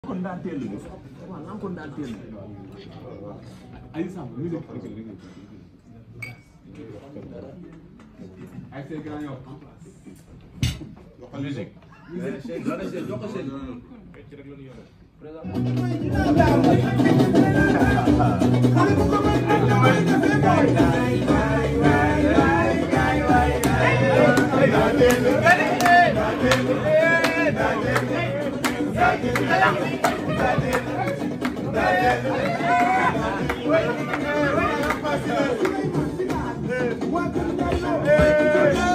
kon daa teel a waaw nan kon daa teel ay sam musique ay c'est grand yow musique Hey!